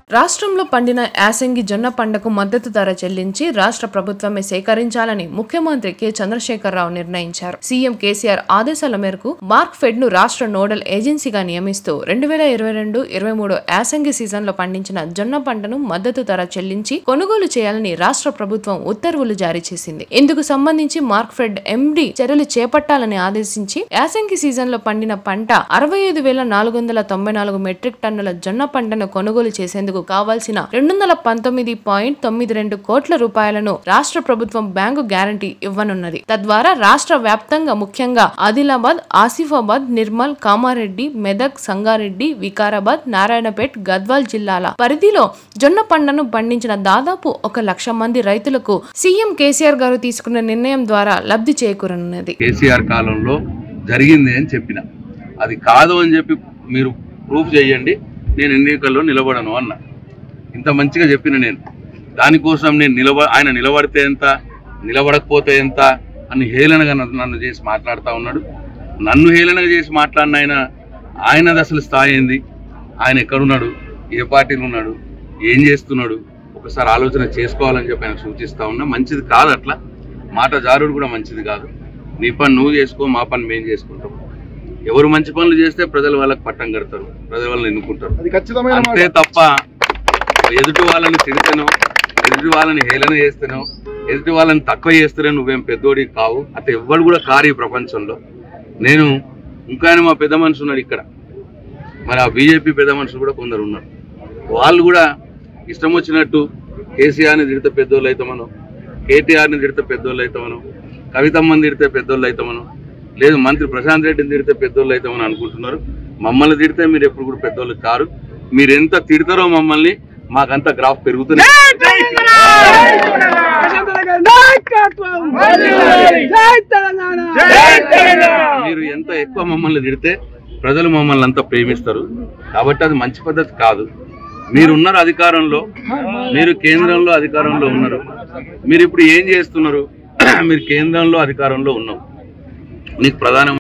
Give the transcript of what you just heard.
రాష్ట్రంలో పండిన యాసంగి జొన్న పంటకు మద్దతు ధర చెల్లించి రాష్ట్ర ప్రభుత్వమే సేకరించాలని ముఖ్యమంత్రి కె చంద్రశేఖరరావు నిర్ణయించారు. సీఎం కేసీఆర్ ఆదేశాల మేరకు మార్క్ఫెడ్ ను రాష్ట్ర నోడల్ ఏజెన్సీగా నియమిస్తూ 2022-23 యాసంగి సీజన్లో పండించిన జొన్న పంటను మద్దతు ధర చెల్లించి కొనుగోలు చేయాలని రాష్ట్ర ప్రభుత్వం ఉత్తర్వులు జారీ చేసింది. ఇందుకు సంబంధించి మార్క్ఫెడ్ ఎండీ చర్యలు చేపట్టాలని ఆదేశించి యాసంగి సీజన్లో పండిన పంట 65,494 మెట్రిక్ టన్నుల జొన్న పంటను కొనుగోలు చేసేందుకు కావాల్సిన 219.92 కోట్ల రూపాయలను రాష్ట్ర ప్రభుత్వం బ్యాంకు గ్యారంటీ ఇవ్వనున్నది. తద్వారా రాష్ట్ర వ్యాప్తంగా ముఖ్యంగా ఆదిలాబాద్, ఆసిఫాబాద్, నిర్మల్, కామారెడ్డి, మెదక్, సంగారెడ్డి, వికారాబాద్, నారాయణపేట్, గద్వాల్ జిల్లాల పరిధిలో జొన్న పంటను పండించిన దాదాపు 1,00,000 మంది రైతులకు సీఎం కేసీఆర్ గారు తీసుకున్న నిర్ణయం ద్వారా లబ్ధి చేకూరనున్నది. కేసీఆర్ కాలంలో జరిగింది అని చెప్పిన, అది కాదు అని చెప్పి మీరు ప్రూఫ్ చేయండి, నేను ఎన్నికల్లో నిలబడను అన్న. ఇంత మంచిగా చెప్పిన నేను దానికోసం నేను ఆయన నిలబడితే ఎంత, నిలబడకపోతే ఎంత అని హేళనగా నన్ను చేసి మాట్లాడుతూ ఉన్నాడు. నన్ను హేళనగా చేసి మాట్లాడిన ఆయనది అసలు స్థాయి ఏంది, ఆయన ఎక్కడున్నాడు, ఏ పార్టీలో ఉన్నాడు, ఏం చేస్తున్నాడు, ఒకసారి ఆలోచన చేసుకోవాలని చెప్పి ఆయన సూచిస్తూ ఉన్నా. మంచిది కాదు అట్లా మాట జారుడు కూడా మంచిది కాదు. నీ పని నువ్వు చేసుకో, మా పని మేము చేసుకుంటాం. ఎవరు మంచి పనులు చేస్తే ప్రజలు వాళ్ళకి పట్టం కడతారు, ప్రజలు వాళ్ళని ఎన్నుకుంటారు. అంతే తప్ప ఎదుటి వాళ్ళని తిడితేనో, ఎదుటి వాళ్ళని హేళన చేస్తేనో, ఎదుటి వాళ్ళని తక్కువ చేస్తేనే నువ్వేం పెద్దోడి కావు. అట్లా ఎవ్వరు కూడా కారు ఈ ప్రపంచంలో. నేను ఇంకా మా పెద్ద మనిషి ఉన్నాడు ఇక్కడ, మరి ఆ బీజేపీ పెద్ద మనుషులు కూడా కొందరు ఉన్నారు. వాళ్ళు కూడా ఇష్టం వచ్చినట్టు కేసీఆర్ని తిడితే పెద్దోళ్ళు అవుతామనో, కేటీఆర్ని తిడితే పెద్దోళ్ళు అవుతామనో, కవితమ్మని తిడితే పెద్దోళ్ళు అవుతామనో, లేదు మంత్రి ప్రశాంత్ రెడ్డిని తిడితే పెద్దోళ్ళు అవుతామని అనుకుంటున్నారు. మమ్మల్ని తిడితే మీరు ఎప్పుడు కూడా పెద్దోళ్ళు కారు. మీరు ఎంత తిడతారో మమ్మల్ని, మాకంత గ్రాఫ్ పెరుగుతుంది. మీరు ఎంత ఎక్కువ మమ్మల్ని తిడితే ప్రజలు మమ్మల్ని అంతా ప్రేమిస్తారు. కాబట్టి అది మంచి పద్ధతి కాదు. మీరున్నారు అధికారంలో, మీరు కేంద్రంలో అధికారంలో ఉన్నారు. మీరు ఇప్పుడు ఏం చేస్తున్నారు? మీరు కేంద్రంలో అధికారంలో ఉన్నాం, నీకు ప్రధాన